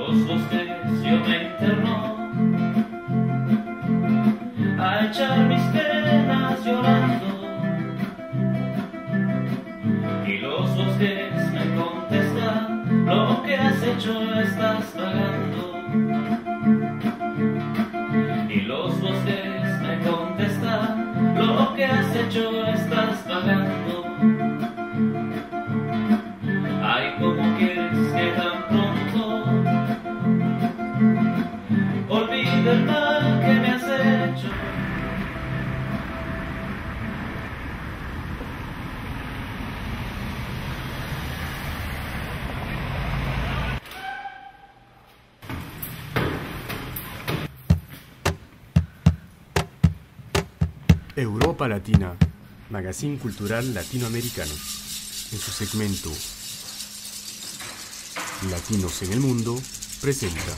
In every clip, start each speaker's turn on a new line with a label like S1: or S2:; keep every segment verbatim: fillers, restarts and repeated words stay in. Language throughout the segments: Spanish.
S1: los bosques yo me interno a echar mis penas llorando, y los bosques me contestan: lo que has hecho estás pagando. Y los bosques me contestan: lo que has hecho estás pagando. Ay, ¿cómo quieres que tan pronto olvide el mal que me has hecho?
S2: Europa Latina, magazine cultural latinoamericano, en su segmento Latinos en el Mundo, presenta.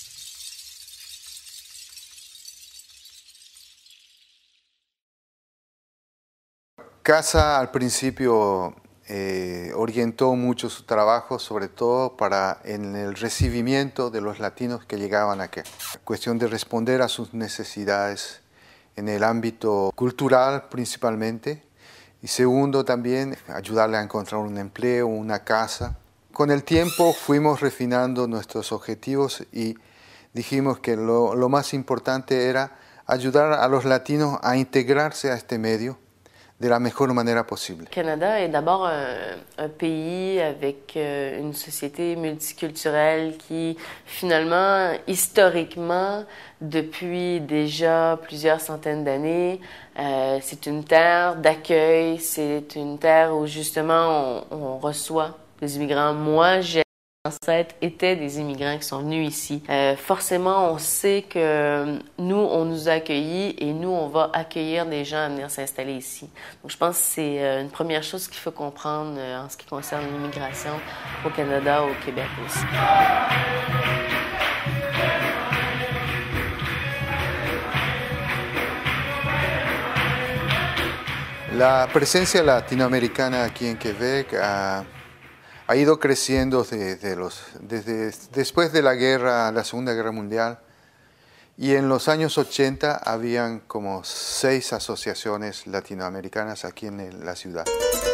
S3: Casa al principio eh, orientó mucho su trabajo, sobre todo para en el recibimiento de los latinos que llegaban acá. Cuestión de responder a sus necesidades en el ámbito cultural principalmente, y segundo también ayudarle a encontrar un empleo, una casa. Con el tiempo fuimos refinando nuestros objetivos y dijimos que lo, lo más importante era ayudar a los latinos a integrarse a este medio de la mejor manera possible.
S4: Canada est d'abord un, un pays avec euh, une société multiculturelle qui, finalement, historiquement, depuis déjà plusieurs centaines d'années, euh, c'est une terre d'accueil, c'est une terre où, justement, on, on reçoit des immigrants. Moi, j'ai ancêtres étaient des immigrants qui sont venus ici. Euh, forcément, on sait que nous, on nous a accueillis et nous, on va accueillir des gens à venir s'installer ici. Donc, je pense que c'est une première chose qu'il faut comprendre en ce qui concerne l'immigration au Canada, au Québec aussi.
S3: La presencia latinoamericana aquí en Quebec ha, ha ido creciendo desde, los, desde después de la guerra, la Segunda Guerra Mundial, y en los años ochenta habían como seis asociaciones latinoamericanas aquí en el, la ciudad.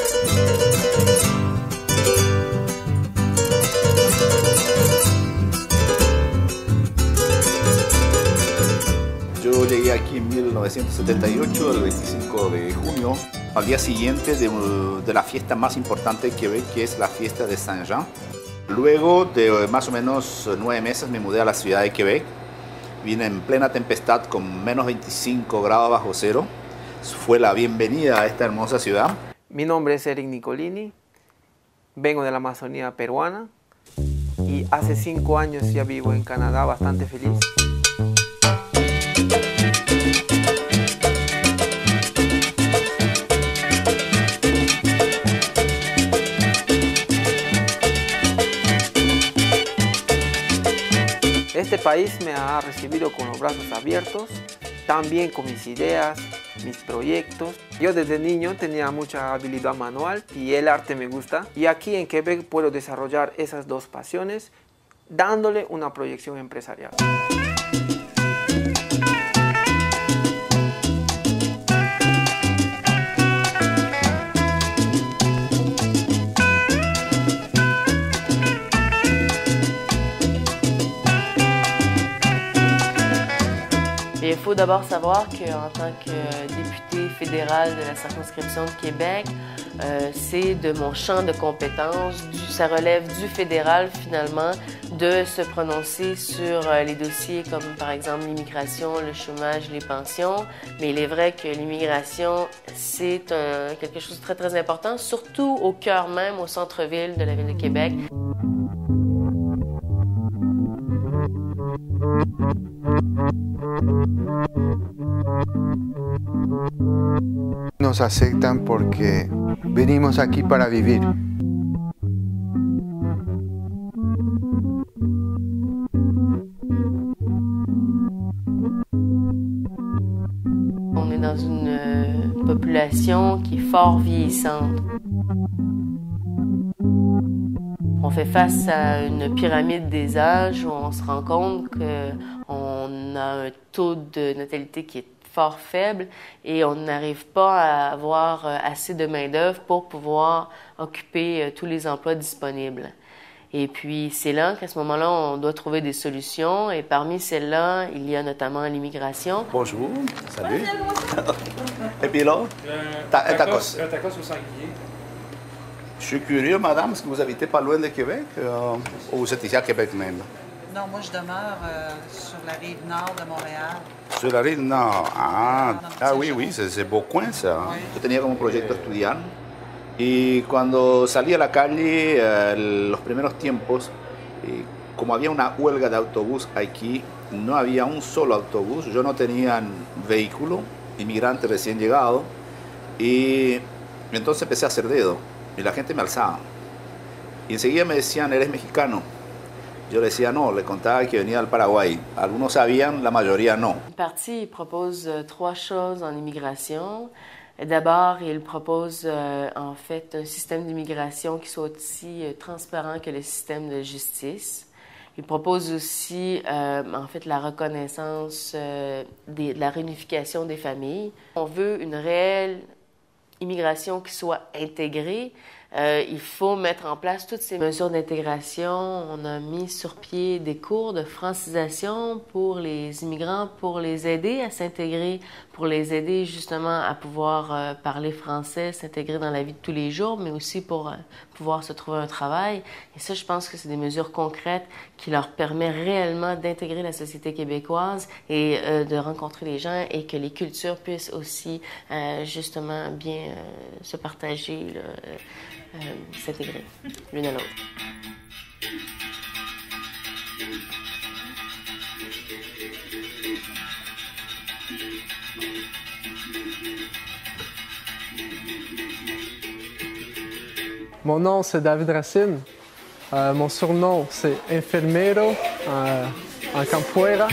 S5: Yo llegué aquí en mil novecientos setenta y ocho, el veinticinco de junio, al día siguiente de, de la fiesta más importante de Quebec, que es la fiesta de Saint-Jean. Luego de más o menos nueve meses me mudé a la ciudad de Quebec. Vine en plena tempestad con menos veinticinco grados bajo cero. Fue la bienvenida a esta hermosa ciudad.
S6: Mi nombre es Eric Nicolini, vengo de la Amazonía peruana y hace cinco años ya vivo en Canadá, bastante feliz. Este país me ha recibido con los brazos abiertos, también con mis ideas, mis proyectos. Yo desde niño tenía mucha habilidad manual y el arte me gusta. Y aquí en Quebec puedo desarrollar esas dos pasiones dándole una proyección empresarial.
S4: Il faut d'abord savoir qu'en tant que député fédéral de la circonscription de Québec, euh, c'est de mon champ de compétences, du, ça relève du fédéral finalement, de se prononcer sur euh, les dossiers comme par exemple l'immigration, le chômage, les pensions. Mais il est vrai que l'immigration, c'est quelque chose de très très important, surtout au cœur même, au centre-ville de la ville de Québec.
S3: Nos aceptan porque venimos aquí para vivir.
S4: On est dans une population qui est fort vieillissante. On On fait face à une pyramide des âges où on se rend compte qu'on a un taux de natalité qui est fort faible et on n'arrive pas à avoir assez de main-d'œuvre pour pouvoir occuper tous les emplois disponibles. Et puis, c'est là qu'à ce moment-là, on doit trouver des solutions. Et parmi celles-là, il y a notamment l'immigration.
S5: Bonjour, salut. Et puis là, ta, un tacos.
S7: Un tacos au sanglier.
S5: Je suis curieux, madame, est-ce que vous habitez pas loin de Québec euh, ou vous êtes ici à Québec même?
S8: Non, moi, je demeure euh, sur la rive nord de Montréal.
S5: Sur la rive nord. Ah, ah oui, oui, c'est beau coin, ça.
S8: Oui.
S5: Yo tenía como proyecto estudiar y cuando salí a la calle, eh, los primeros tiempos, eh, como había una huelga de autobús aquí, no había un solo autobús, yo no tenía vehículo, inmigrante recién llegado, y entonces empecé a hacer dedo y la gente me alzaba. Y enseguida me decían, ¿eres mexicano? Yo le decía no, le contaba que venía del Paraguay. Algunos sabían, la mayoría no.
S4: Le parti propose euh, trois choses en immigration. D'abord, il propose euh, en fait un système d'immigration qui soit aussi euh, transparent que le système de justice. Il propose aussi euh, en fait la reconnaissance euh, des, de la réunification des familles. On veut une réelle immigration qui soit intégrée. Euh, il faut mettre en place toutes ces mesures d'intégration. On a mis sur pied des cours de francisation pour les immigrants, pour les aider à s'intégrer, pour les aider justement à pouvoir euh, parler français, s'intégrer dans la vie de tous les jours, mais aussi pour euh, pouvoir se trouver un travail. Et ça, je pense que c'est des mesures concrètes qui leur permettent réellement d'intégrer la société québécoise et euh, de rencontrer les gens et que les cultures puissent aussi euh, justement bien euh, se partager, là, euh, Euh, s'intégrer l'une à l'autre.
S9: Mon nom, c'est David Racine. Euh, mon surnom, c'est Enfermero euh, en capoeira.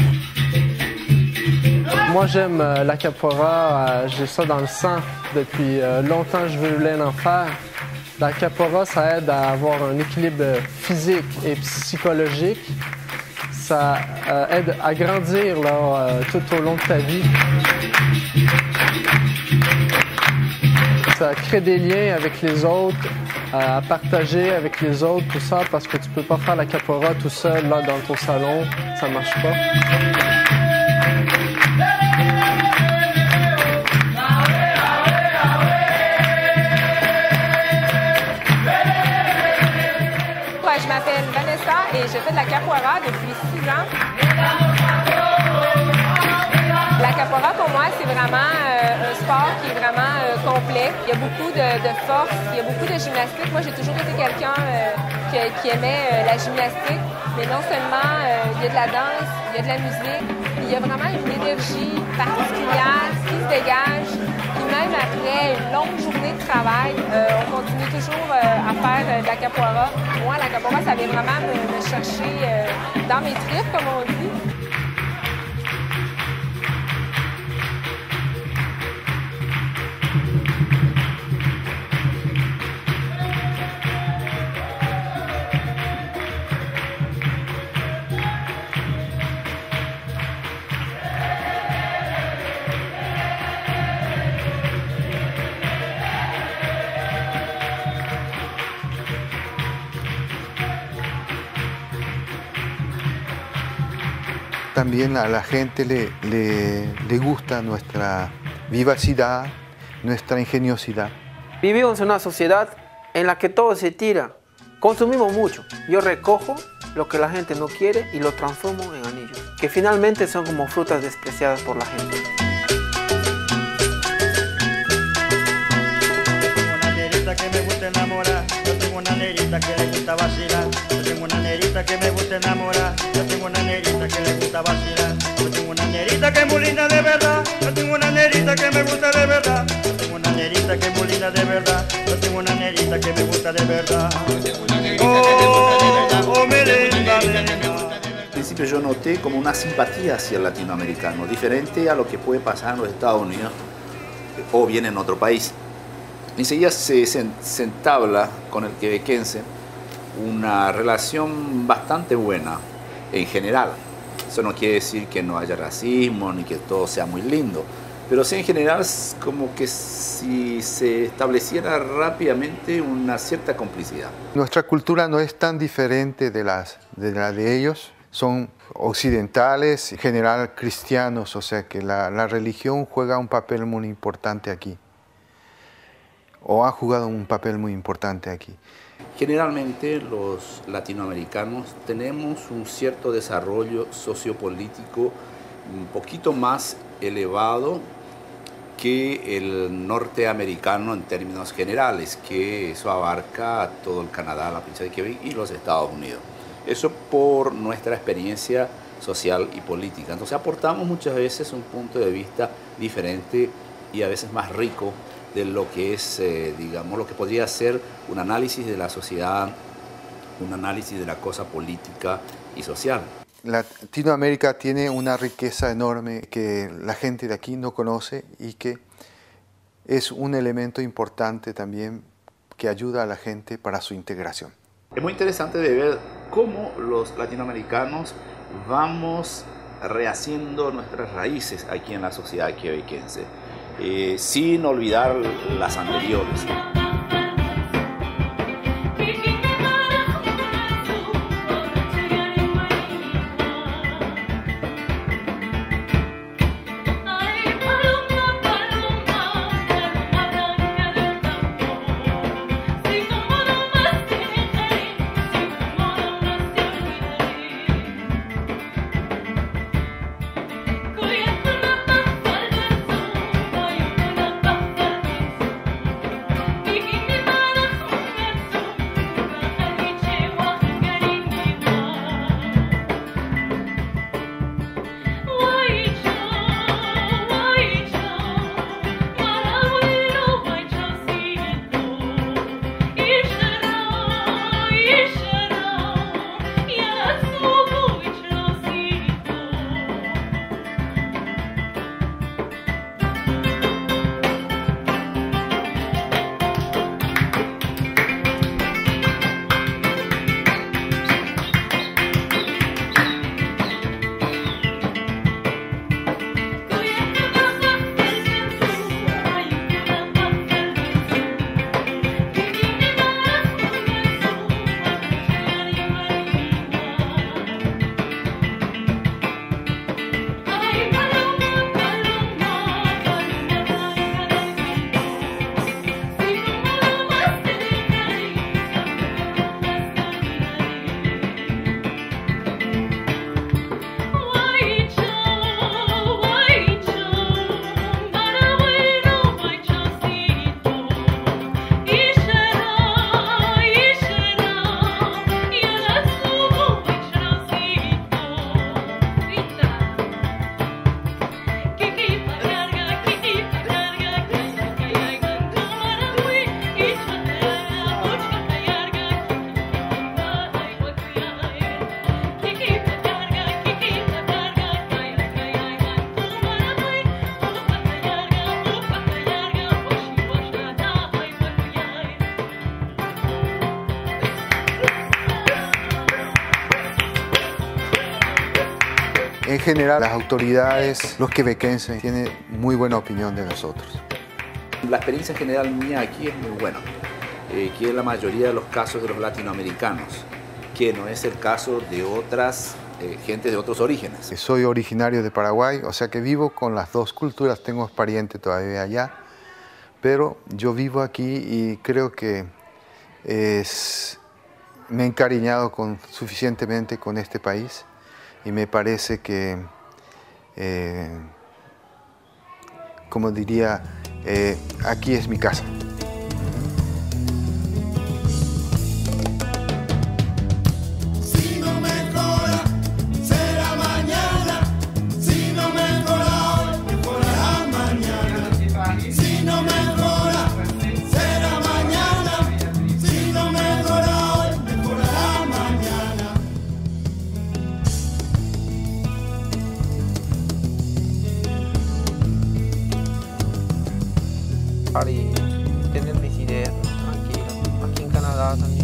S9: Moi, j'aime euh, la capoeira. Euh, j'ai ça dans le sang. Depuis euh, longtemps, je voulais en faire. La capoeira, ça aide à avoir un équilibre physique et psychologique. Ça euh, aide à grandir là, euh, tout au long de ta vie. Ça crée des liens avec les autres, euh, à partager avec les autres, tout ça, parce que tu peux pas faire la capoeira tout seul là, dans ton salon. Ça marche pas.
S10: Je m'appelle Vanessa et je fais de la capoeira depuis six ans. La capoeira, pour moi, c'est vraiment euh, un sport qui est vraiment euh, complet. Il y a beaucoup de, de force, il y a beaucoup de gymnastique. Moi, j'ai toujours été quelqu'un euh, qui, qui aimait euh, la gymnastique, mais non seulement euh, il y a de la danse, il y a de la musique, il y a vraiment une énergie particulière qui se dégage. Puis même après une longue journée de travail, euh, on continue toujours euh, à faire euh, de la capoeira. Moi, la capoeira, ça vient vraiment me, me chercher euh, dans mes tripes, comme on dit.
S3: También a la gente le, le, le gusta nuestra vivacidad, nuestra ingeniosidad.
S6: Vivimos en una sociedad en la que todo se tira. Consumimos mucho. Yo recojo lo que la gente no quiere y lo transformo en anillos, que finalmente son como frutas despreciadas por la gente.
S11: Que me gusta enamorar, yo tengo una negrita que le gusta vacilar, yo tengo una negrita que me gusta enamorar, yo tengo una negrita que le gusta vacilar, yo tengo una negrita que es muy linda de verdad, yo tengo una negrita que me gusta de verdad, yo tengo una negrita que es muy linda de verdad, yo tengo una negrita que me gusta de verdad. Oh, oh, mi linda,
S5: Al principio yo noté como una simpatía hacia el latinoamericano, diferente a lo que puede pasar en los Estados Unidos o bien en otro país. Enseguida se, se, se entabla con el quebequense una relación bastante buena en general. Eso no quiere decir que no haya racismo ni que todo sea muy lindo, pero sí en general es como que si se estableciera rápidamente una cierta complicidad.
S3: Nuestra cultura no es tan diferente de, las, de la de ellos. Son occidentales, en general cristianos, o sea que la, la religión juega un papel muy importante aquí, o ha jugado un papel muy importante aquí.
S5: Generalmente los latinoamericanos tenemos un cierto desarrollo sociopolítico un poquito más elevado que el norteamericano en términos generales, que eso abarca todo el Canadá, la Península de Quebec y los Estados Unidos. Eso por nuestra experiencia social y política. Entonces aportamos muchas veces un punto de vista diferente y a veces más rico de lo que es, eh, digamos, lo que podría ser un análisis de la sociedad, un análisis de la cosa política y social.
S3: Latinoamérica tiene una riqueza enorme que la gente de aquí no conoce y que es un elemento importante también que ayuda a la gente para su integración.
S5: Es muy interesante de ver cómo los latinoamericanos vamos rehaciendo nuestras raíces aquí en la sociedad quebequense, eh, sin olvidar las anteriores.
S3: En general, las autoridades, los quebequenses, tienen muy buena opinión de nosotros.
S5: La experiencia general mía aquí es muy buena, eh, que en la mayoría de los casos de los latinoamericanos, que no es el caso de otras eh, gentes de otros orígenes.
S3: Soy originario de Paraguay, o sea que vivo con las dos culturas, tengo parientes todavía allá, pero yo vivo aquí y creo que es, me he encariñado con, suficientemente con este país. Y me parece que, eh, como diría, eh, aquí es mi casa.
S7: Si no mejora, será mañana. Si no mejora hoy, mejorará mañana. Si no mejora, será mañana. Si no mejora hoy, mejorará mañana.
S6: Y tener mis ideas tranquilas. Aquí en Canadá también